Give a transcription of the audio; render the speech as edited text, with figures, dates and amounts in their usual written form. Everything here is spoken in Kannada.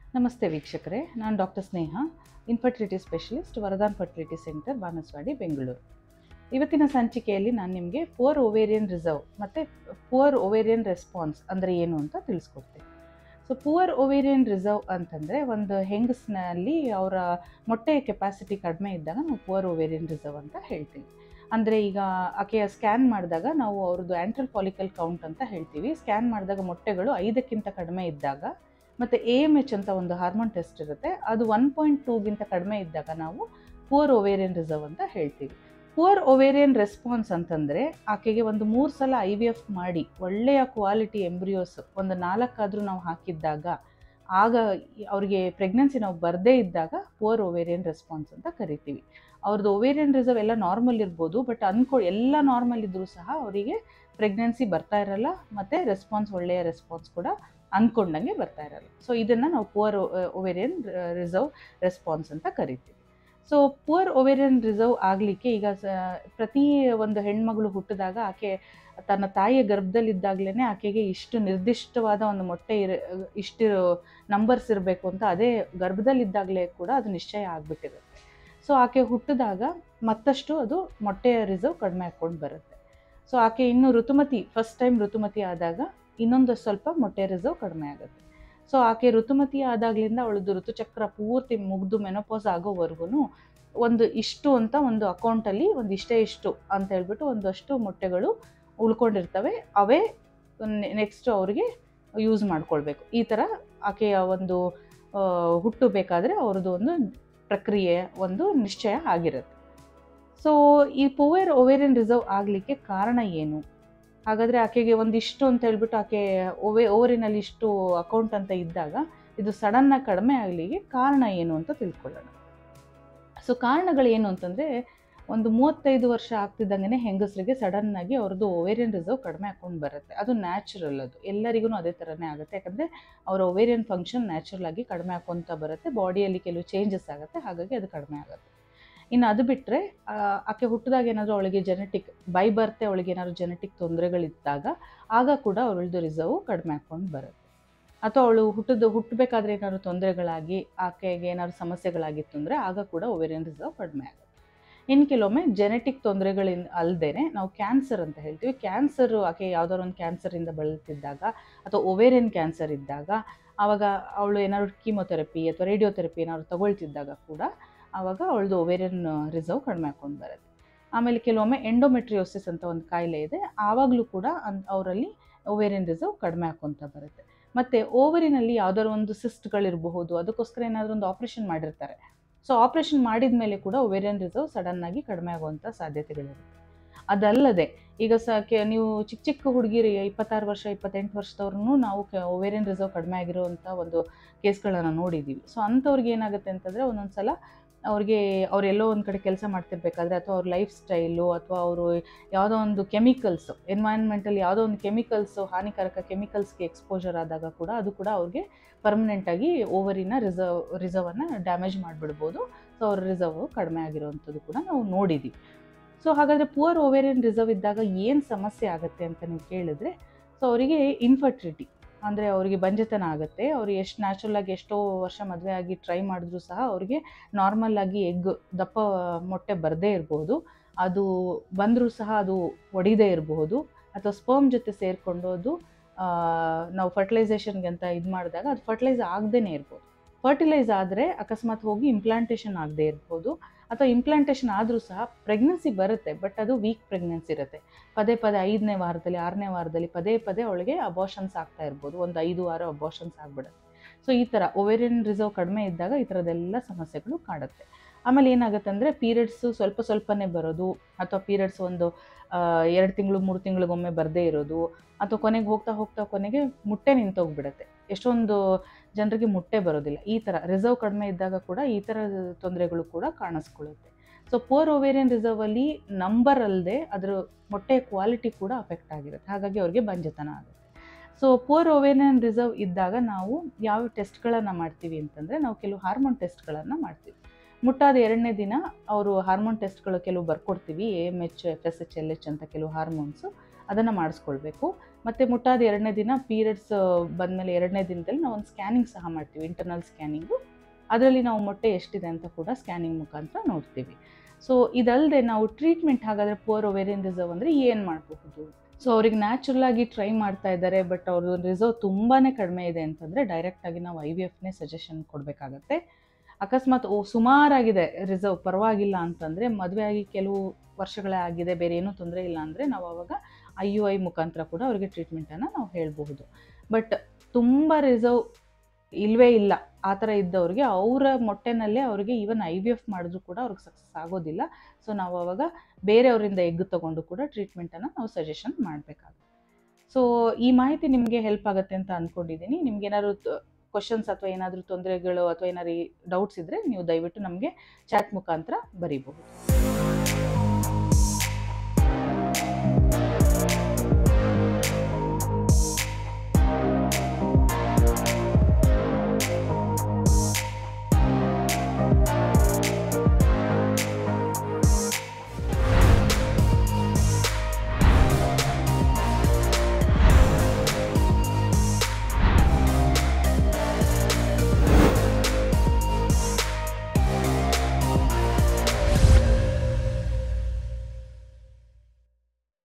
ನಮಸ್ತೆ ವೀಕ್ಷಕರೇ, ನಾನು doctor Sneha, infertility specialist, Varadan fertility centre, Banaswadi, Bengaluru. ಇವತ್ತಿನ ಸಂಚಿಕೆಯಲ್ಲಿ ನಾನು ನಿಮಗೆ ಪುವರ್ ಓವೇರಿಯನ್ ರಿಸರ್ವ್ ಮತ್ತು ಪುವರ್ ಓವೇರಿಯನ್ ರೆಸ್ಪಾನ್ಸ್ ಅಂದರೆ ಏನು ಅಂತ ತಿಳಿಸ್ಕೊಡ್ತೀನಿ. ಸೊ ಪುವರ್ ಓವೇರಿಯನ್ ರಿಸರ್ವ್ ಅಂತಂದರೆ ಒಂದು ಹೆಂಗಸಿನಲ್ಲಿ ಅವರ ಮೊಟ್ಟೆಯ ಕೆಪಾಸಿಟಿ ಕಡಿಮೆ ಇದ್ದಾಗ ನಾವು ಪುವರ್ ಓವೇರಿಯನ್ ರಿಸರ್ವ್ ಅಂತ ಹೇಳ್ತೀವಿ. ಅಂದರೆ ಈಗ ಆಕೆಯ ಸ್ಕ್ಯಾನ್ ಮಾಡಿದಾಗ ನಾವು ಅವ್ರದ್ದು ಆ್ಯಂಟ್ರಲ್ ಫಾಲಿಕಲ್ ಕೌಂಟ್ ಅಂತ ಹೇಳ್ತೀವಿ. ಸ್ಕ್ಯಾನ್ ಮಾಡಿದಾಗ ಮೊಟ್ಟೆಗಳು 5ಕ್ಕಿಂತ ಕಡಿಮೆ ಇದ್ದಾಗ ಮತ್ತು AMH ಅಂತ ಒಂದು ಹಾರ್ಮೋನ್ ಟೆಸ್ಟ್ ಇರುತ್ತೆ, ಅದು 1.2ಗಿಂತ ಕಡಿಮೆ ಇದ್ದಾಗ ನಾವು ಪುವರ್ ಓವೇರಿಯನ್ ರಿಸರ್ವ್ ಅಂತ ಹೇಳ್ತೀವಿ. ಪುವರ್ ಓವೇರಿಯನ್ ರೆಸ್ಪಾನ್ಸ್ ಅಂತಂದರೆ ಆಕೆಗೆ ಒಂದು 3 ಸಲ IVF ಮಾಡಿ ಒಳ್ಳೆಯ ಕ್ವಾಲಿಟಿ ಎಂಬ್ರಿಯೋಸ್ ಒಂದು 4 ಆದರೂ ನಾವು ಹಾಕಿದ್ದಾಗ, ಆಗ ಅವರಿಗೆ ಪ್ರೆಗ್ನೆನ್ಸಿ ನಾವು ಬರದೇ ಇದ್ದಾಗ ಪುವರ್ ಓವೇರಿಯನ್ ರೆಸ್ಪಾನ್ಸ್ ಅಂತ ಕರಿತೀವಿ. ಅವ್ರದ್ದು ಓವೇರಿಯನ್ ರಿಸರ್ವ್ ಎಲ್ಲ ನಾರ್ಮಲ್ ಇರ್ಬೋದು, ಬಟ್ ಎಲ್ಲ ನಾರ್ಮಲ್ ಇದ್ದರೂ ಸಹ ಅವರಿಗೆ ಪ್ರೆಗ್ನೆನ್ಸಿ ಬರ್ತಾ ಇರಲ್ಲ ಮತ್ತು ಒಳ್ಳೆಯ ರೆಸ್ಪಾನ್ಸ್ ಕೂಡ ಅಂದ್ಕೊಂಡಂಗೆ ಬರ್ತಾ ಇರಲ್ಲ. ಸೊ ಇದನ್ನು ನಾವು ಪುವರ್ ಓವೇರಿಯನ್ ರಿಸರ್ವ್ ರೆಸ್ಪಾನ್ಸ್ ಅಂತ ಕರಿತೀವಿ. ಸೊ ಪುವರ್ ಓವೇರಿಯನ್ ರಿಸರ್ವ್ ಆಗಲಿಕ್ಕೆ ಈಗ ಪ್ರತಿ ಒಂದು ಹೆಣ್ಮಗಳು ಹುಟ್ಟಿದಾಗ ಆಕೆ ತನ್ನ ತಾಯಿಯ ಗರ್ಭದಲ್ಲಿದ್ದಾಗಲೇ ಆಕೆಗೆ ಇಷ್ಟು ನಿರ್ದಿಷ್ಟವಾದ ಒಂದು ಮೊಟ್ಟೆ ಇಷ್ಟು ನಂಬರ್ಸ್ ಇರಬೇಕು ಅಂತ ಅದೇ ಗರ್ಭದಲ್ಲಿದ್ದಾಗಲೇ ಕೂಡ ಅದು ನಿಶ್ಚಯ ಆಗಿಬಿಟ್ಟಿರುತ್ತೆ. ಸೊ ಆಕೆ ಹುಟ್ಟಿದಾಗ ಮತ್ತಷ್ಟು ಅದು ಮೊಟ್ಟೆಯ ರಿಸರ್ವ್ ಕಡಿಮೆ ಹಾಕ್ಕೊಂಡು ಬರುತ್ತೆ. ಸೊ ಆಕೆ ಇನ್ನು ಫಸ್ಟ್ ಟೈಮ್ ಋತುಮತಿ ಆದಾಗ ಇನ್ನೊಂದು ಸ್ವಲ್ಪ ಮೊಟ್ಟೆ ರಿಸರ್ವ್ ಕಡಿಮೆ ಆಗುತ್ತೆ. ಸೊ ಆಕೆ ಋತುಮತಿ ಆದಾಗಲಿಂದ ಅವಳದು ಋತುಚಕ್ರ ಪೂರ್ತಿ ಮುಗಿದು ಮೆನೋಪಾಸ್ ಆಗೋವರೆಗೂ ಒಂದು ಇಷ್ಟು ಅಂತ ಒಂದು ಅಕೌಂಟಲ್ಲಿ ಒಂದು ಇಷ್ಟು ಅಂತ ಹೇಳ್ಬಿಟ್ಟು ಒಂದಷ್ಟು ಮೊಟ್ಟೆಗಳು ಉಳ್ಕೊಂಡಿರ್ತವೆ. ಅವೇ ನೆಕ್ಸ್ಟ್ ಅವರಿಗೆ ಯೂಸ್ ಮಾಡ್ಕೊಳ್ಬೇಕು. ಈ ಥರ ಆಕೆಯ ಒಂದು ಹುಟ್ಟಬೇಕಾದ್ರೆ ಅವ್ರದ್ದು ಒಂದು ಪ್ರಕ್ರಿಯೆ ಒಂದು ನಿಶ್ಚಯ ಆಗಿರುತ್ತೆ. ಸೊ ಈ ಪುವರ್ ಓವೇರಿಯನ್ ರಿಸರ್ವ್ ಆಗಲಿಕ್ಕೆ ಕಾರಣ ಏನು? ಹಾಗಾದರೆ ಆಕೆಗೆ ಒಂದಿಷ್ಟು ಅಂತ ಹೇಳ್ಬಿಟ್ಟು ಆಕೆ ಓವರಿನಲ್ಲಿ ಇಷ್ಟು ಅಕೌಂಟ್ ಅಂತ ಇದ್ದಾಗ ಇದು ಸಡನ್ನಾಗಿ ಕಡಿಮೆ ಆಗಲಿಕ್ಕೆ ಕಾರಣ ಏನು ಅಂತ ತಿಳ್ಕೊಳ್ಳೋಣ. ಸೊ ಕಾರಣಗಳೇನು ಅಂತಂದರೆ, ಒಂದು 35 ವರ್ಷ ಆಗ್ತಿದ್ದಂಗೆ ಹೆಂಗಸರಿಗೆ ಸಡನ್ನಾಗಿ ಅವ್ರದ್ದು ಓವೇರಿಯನ್ ರಿಸರ್ವ್ ಕಡಿಮೆ ಹಾಕ್ಕೊಂಡು ಬರುತ್ತೆ. ಅದು ನ್ಯಾಚುರಲ್, ಅದು ಎಲ್ಲರಿಗೂ ಅದೇ ಥರನೇ ಆಗುತ್ತೆ. ಯಾಕಂದರೆ ಅವರ ಓವೇರಿಯನ್ ಫಂಕ್ಷನ್ ನ್ಯಾಚುರಲ್ ಆಗಿ ಕಡಿಮೆ ಹಾಕ್ಕೊತ ಬರುತ್ತೆ, ಬಾಡಿಯಲ್ಲಿ ಕೆಲವು ಚೇಂಜಸ್ ಆಗುತ್ತೆ, ಹಾಗಾಗಿ ಅದು ಕಡಿಮೆ ಆಗುತ್ತೆ. ಇನ್ನು ಅದು ಬಿಟ್ಟರೆ ಆಕೆ ಹುಟ್ಟಿದಾಗ ಏನಾದರೂ ಅವಳಿಗೆ ಜೆನೆಟಿಕ್ ಬೈ ಬರ್ತೆ ಅವಳಿಗೆ ಏನಾದರೂ ಜೆನೆಟಿಕ್ ತೊಂದರೆಗಳಿದ್ದಾಗ ಆಗ ಕೂಡ ಅವಳದು ರಿಸರ್ವ್ ಕಡಿಮೆ ಹಾಕ್ಕೊಂಡು ಬರುತ್ತೆ. ಅಥವಾ ಅವಳು ಹುಟ್ಟಬೇಕಾದ್ರೆ ಏನಾದ್ರು ತೊಂದರೆಗಳಾಗಿ ಆಕೆಗೆ ಏನಾದ್ರು ಸಮಸ್ಯೆಗಳಾಗಿತ್ತು ಅಂದರೆ ಆಗ ಕೂಡ ಓವೇರಿಯನ್ ರಿಸರ್ವ್ ಕಡಿಮೆ ಆಗುತ್ತೆ. ಇನ್ನು ಕೆಲವೊಮ್ಮೆ ಜೆನೆಟಿಕ್ ತೊಂದರೆಗಳಿಂದ ಅಲ್ಲದೆ ನಾವು ಕ್ಯಾನ್ಸರ್ ಅಂತ ಹೇಳ್ತೀವಿ. ಕ್ಯಾನ್ಸರು ಆಕೆ ಯಾವುದಾದ್ರು ಒಂದು ಕ್ಯಾನ್ಸರಿಂದ ಬಳಲ್ತಿದ್ದಾಗ ಅಥವಾ ಓವೇರಿಯನ್ ಕ್ಯಾನ್ಸರ್ ಇದ್ದಾಗ ಆವಾಗ ಅವಳು ಏನಾದ್ರು ಕೀಮೊಥೆರಪಿ ಅಥವಾ ರೇಡಿಯೋಥೆರಪಿ ಏನಾದ್ರು ತಗೊಳ್ತಿದ್ದಾಗ ಕೂಡ ಆವಾಗ ಅವಳದು ಓವೇರಿಯನ್ ರಿಸರ್ವ್ ಕಡಿಮೆ ಹಾಕ್ಕೊಂಡು ಬರುತ್ತೆ. ಆಮೇಲೆ ಕೆಲವೊಮ್ಮೆ ಎಂಡೋಮೆಟ್ರಿಯೋಸಿಸ್ ಅಂತ ಒಂದು ಕಾಯಿಲೆ ಇದೆ, ಆವಾಗಲೂ ಕೂಡ ಅವರಲ್ಲಿ ಓವೇರಿಯನ್ ರಿಸರ್ವ್ ಕಡಿಮೆ ಹಾಕ್ಕೊತ ಬರುತ್ತೆ. ಮತ್ತು ಓವರಿನಲ್ಲಿ ಯಾವುದಾದ್ರು ಒಂದು ಸಿಸ್ಟ್ಗಳಿರಬಹುದು, ಅದಕ್ಕೋಸ್ಕರ ಏನಾದರೂ ಒಂದು ಆಪ್ರೇಷನ್ ಮಾಡಿರ್ತಾರೆ. ಸೊ ಆಪ್ರೇಷನ್ ಮಾಡಿದ ಮೇಲೆ ಕೂಡ ಓವೇರಿಯನ್ ರಿಸರ್ವ್ ಸಡನ್ನಾಗಿ ಕಡಿಮೆ ಆಗುವಂಥ ಸಾಧ್ಯತೆಗಳಿರುತ್ತೆ. ಅದಲ್ಲದೆ ಈಗ ನೀವು ಚಿಕ್ಕ ಹುಡುಗಿರಿ 26 ವರ್ಷ 28 ವರ್ಷದವ್ರೂ ನಾವು ಓವೇರಿಯನ್ ರಿಸರ್ವ್ ಕಡಿಮೆ ಆಗಿರೋವಂಥ ಒಂದು ಕೇಸ್ಗಳನ್ನು ನೋಡಿದ್ದೀವಿ. ಸೊ ಅಂಥವ್ರಿಗೆ ಏನಾಗುತ್ತೆ ಅಂತಂದರೆ ಒಂದೊಂದು ಸಲ ಅವರೆಲ್ಲೋ ಒಂದು ಕಡೆ ಕೆಲಸ ಮಾಡ್ತಿರ್ಬೇಕಾದ್ರೆ ಅಥವಾ ಅವ್ರ ಲೈಫ್ ಸ್ಟೈಲು ಅಥವಾ ಅವರು ಯಾವುದೋ ಒಂದು ಕೆಮಿಕಲ್ಸು ಎನ್ವೈರನ್ಮೆಂಟಲ್ಲಿ ಯಾವುದೋ ಒಂದು ಕೆಮಿಕಲ್ಸು ಹಾನಿಕಾರಕ ಕೆಮಿಕಲ್ಸ್ಗೆ ಎಕ್ಸ್ಪೋಜರ್ ಆದಾಗ ಕೂಡ ಅದು ಕೂಡ ಅವ್ರಿಗೆ ಪರ್ಮನೆಂಟಾಗಿ ಓವರಿನ ರಿಸರ್ವನ್ನು ಡ್ಯಾಮೇಜ್ ಮಾಡಿಬಿಡ್ಬೋದು. ಸೊ ಅವ್ರ ರಿಸರ್ವ್ ಕಡಿಮೆ ಆಗಿರೋವಂಥದ್ದು ಕೂಡ ನಾವು ನೋಡಿದ್ದೀವಿ. ಸೊ ಹಾಗಾದರೆ ಪುವರ್ ಓವೇರಿಯನ್ ರಿಸರ್ವ್ ಇದ್ದಾಗ ಏನು ಸಮಸ್ಯೆ ಆಗುತ್ತೆ ಅಂತ ನೀವು ಕೇಳಿದ್ರೆ, ಸೊ ಅವರಿಗೆ ಇನ್ಫರ್ಟಿಲಿಟಿ ಅಂದರೆ ಅವರಿಗೆ ಬಂಜೆತನ ಆಗುತ್ತೆ. ಅವ್ರಿಗೆ ಎಷ್ಟು ನ್ಯಾಚುರಲಾಗಿ ಎಷ್ಟೋ ವರ್ಷ ಮದುವೆ ಆಗಿ ಟ್ರೈ ಮಾಡಿದ್ರೂ ಸಹ ಅವರಿಗೆ ನಾರ್ಮಲ್ಲಾಗಿ ದಪ್ಪ ಮೊಟ್ಟೆ ಬರದೇ ಇರಬಹುದು, ಅದು ಬಂದರೂ ಸಹ ಅದು ಒಡಿದೇ ಇರಬಹುದು, ಅಥವಾ ಸ್ಪರ್ಮ್ ಜೊತೆ ಸೇರಿಕೊಂಡು ಅದು ನಾವು ಫರ್ಟಿಲೈಸೇಷನ್ಗೆ ಅಂತ ಇದು ಮಾಡಿದಾಗ ಅದು ಫರ್ಟಿಲೈಸ್ ಆಗದೇ ಇರ್ಬೋದು. ಫರ್ಟಿಲೈಸ್ ಆದರೆ ಅಕಸ್ಮಾತ್ ಹೋಗಿ ಇಂಪ್ಲಾಂಟೇಷನ್ ಆಗದೆ ಇರ್ಬೋದು, ಅಥವಾ ಇಂಪ್ಲಾಂಟೇಷನ್ ಆದರೂ ಸಹ ಪ್ರೆಗ್ನೆನ್ಸಿ ಬರುತ್ತೆ, ಬಟ್ ಅದು ವೀಕ್ ಪ್ರೆಗ್ನೆನ್ಸಿ ಇರುತ್ತೆ. ಪದೇ 5ನೇ ವಾರದಲ್ಲಿ 6ನೇ ವಾರದಲ್ಲಿ ಪದೇ ಅವಳಿಗೆ ಅಬಾರ್ಷನ್ಸ್ ಆಗ್ತಾ ಇರ್ಬೋದು, ಒಂದು 5 ವಾರ ಅಬಾರ್ಷನ್ಸ್ ಆಗಿಬಿಡುತ್ತೆ. ಸೊ ಈ ಥರ ಓವೇರಿಯನ್ ರಿಸರ್ವ್ ಕಡಿಮೆ ಇದ್ದಾಗ ಈ ಥರದ್ದೆಲ್ಲ ಸಮಸ್ಯೆಗಳು ಕಾಡುತ್ತೆ. ಆಮೇಲೆ ಏನಾಗುತ್ತೆ ಅಂದರೆ ಪೀರಿಯಡ್ಸು ಸ್ವಲ್ಪನೇ ಬರೋದು, ಅಥವಾ ಪೀರಿಯಡ್ಸ್ ಒಂದು 2 ತಿಂಗಳು 3 ತಿಂಗಳಿಗೊಮ್ಮೆ ಬರದೇ ಇರೋದು, ಅಥವಾ ಕೊನೆಗೆ ಹೋಗ್ತಾ ಕೊನೆಗೆ ಮುಟ್ಟೆ ನಿಂತೋಗ್ಬಿಡುತ್ತೆ. ಎಷ್ಟೊಂದು ಜನರಿಗೆ ಮುಟ್ಟೆ ಬರೋದಿಲ್ಲ. ಈ ಥರ ರಿಸರ್ವ್ ಕಡಿಮೆ ಇದ್ದಾಗ ಕೂಡ ಈ ಥರ ತೊಂದರೆಗಳು ಕೂಡ ಕಾಣಿಸ್ಕೊಳ್ಳುತ್ತೆ. ಸೊ ಪುವರ್ ಓವೇರಿಯನ್ ರಿಸರ್ವಲ್ಲಿ ನಂಬರ್ ಅಲ್ಲದೆ ಅದರ ಮೊಟ್ಟೆಯ ಕ್ವಾಲಿಟಿ ಕೂಡ ಅಫೆಕ್ಟ್ ಆಗಿರುತ್ತೆ, ಹಾಗಾಗಿ ಅವ್ರಿಗೆ ಬಂಜೆತನ ಆಗುತ್ತೆ. ಸೊ ಪುವರ್ ಓವೇರಿಯನ್ ರಿಸರ್ವ್ ಇದ್ದಾಗ ನಾವು ಯಾವ ಟೆಸ್ಟ್ಗಳನ್ನು ಮಾಡ್ತೀವಿ ಅಂತಂದರೆ, ನಾವು ಕೆಲವು ಹಾರ್ಮೋನ್ ಟೆಸ್ಟ್ಗಳನ್ನು ಮಾಡ್ತೀವಿ. ಮುಟ್ಟಾದ 2ನೇ ದಿನ ಅವರು ಹಾರ್ಮೋನ್ ಟೆಸ್ಟ್ಗಳು ಕೆಲವು ಬರ್ಕೊಡ್ತೀವಿ, AMH FSH LH ಅಂತ ಕೆಲವು ಹಾರ್ಮೋನ್ಸು, ಅದನ್ನು ಮಾಡಿಸ್ಕೊಳ್ಬೇಕು. ಮತ್ತು ಮುಟ್ಟಾದ 2ನೇ ದಿನ ಪೀರಿಯಡ್ಸ್ ಬಂದಮೇಲೆ 2ನೇ ದಿನದಲ್ಲಿ ನಾವು ಒಂದು ಸ್ಕ್ಯಾನಿಂಗ್ ಸಹ ಮಾಡ್ತೀವಿ, ಇಂಟರ್ನಲ್ ಸ್ಕ್ಯಾನಿಂಗು. ಅದರಲ್ಲಿ ನಾವು ಮೊಟ್ಟೆ ಎಷ್ಟಿದೆ ಅಂತ ಕೂಡ ಸ್ಕ್ಯಾನಿಂಗ್ ಮುಖಾಂತರ ನೋಡ್ತೀವಿ. ಸೊ ಇದಲ್ಲದೆ ನಾವು ಟ್ರೀಟ್ಮೆಂಟ್ ಹಾಗಾದರೆ ಪುವರ್ ಓವೇರಿಯನ್ ರಿಸರ್ವ್ ಅಂದರೆ ಏನು ಮಾಡಬಹುದು? ಸೊ ಅವ್ರಿಗೆ ನ್ಯಾಚುರಲ್ ಆಗಿ ಟ್ರೈ ಮಾಡ್ತಾ ಇದ್ದಾರೆ, ಬಟ್ ಅವ್ರದ್ದು ರಿಸರ್ವ್ ತುಂಬಾ ಕಡಿಮೆ ಇದೆ ಅಂತಂದರೆ ಡೈರೆಕ್ಟಾಗಿ ನಾವು IVFನೇ ಸಜೆಷನ್ ಕೊಡಬೇಕಾಗತ್ತೆ. ಅಕಸ್ಮಾತ್ ಸುಮಾರಾಗಿದೆ ರಿಸರ್ವ್, ಪರವಾಗಿಲ್ಲ ಅಂತಂದರೆ, ಮದುವೆ ಆಗಿ ಕೆಲವು ವರ್ಷಗಳೇ ಆಗಿದೆ, ಬೇರೆ ಏನೂ ತೊಂದರೆ ಇಲ್ಲ ಅಂದರೆ ನಾವು ಆವಾಗ IUI ಮುಖಾಂತರ ಕೂಡ ಅವರಿಗೆ ಟ್ರೀಟ್ಮೆಂಟನ್ನು ನಾವು ಹೇಳಬಹುದು. ಬಟ್ ತುಂಬ ರಿಸರ್ವ್ ಇಲ್ಲವೇ ಇಲ್ಲ ಆ ಥರ ಇದ್ದವ್ರಿಗೆ ಅವರ ಮೊಟ್ಟೆನಲ್ಲೇ ಅವರಿಗೆ ಈವನ್ IVF ಮಾಡಿದ್ರು ಕೂಡ ಅವ್ರಿಗೆ ಸಕ್ಸಸ್ ಆಗೋದಿಲ್ಲ. ಸೊ ನಾವು ಆವಾಗ ಬೇರೆಯವರಿಂದ ಎಗ್ ತೊಗೊಂಡು ಕೂಡ ಟ್ರೀಟ್ಮೆಂಟನ್ನು ನಾವು ಸಜೆಷನ್ ಮಾಡಬೇಕಾಗುತ್ತೆ. ಸೊ ಈ ಮಾಹಿತಿ ನಿಮಗೆ ಹೆಲ್ಪ್ ಆಗುತ್ತೆ ಅಂತ ಅಂದ್ಕೊಂಡಿದ್ದೀನಿ. ನಿಮ್ಗೇನಾದ್ರು ಕ್ವಶನ್ಸ್ ಅಥವಾ ಏನಾದರೂ ತೊಂದರೆಗಳು ಅಥವಾ ಏನಾದ್ರು ಡೌಟ್ಸ್ ಇದ್ದರೆ ನೀವು ದಯವಿಟ್ಟು ನಮಗೆ ಚಾಟ್ ಮುಖಾಂತರ ಬರೀಬಹುದು.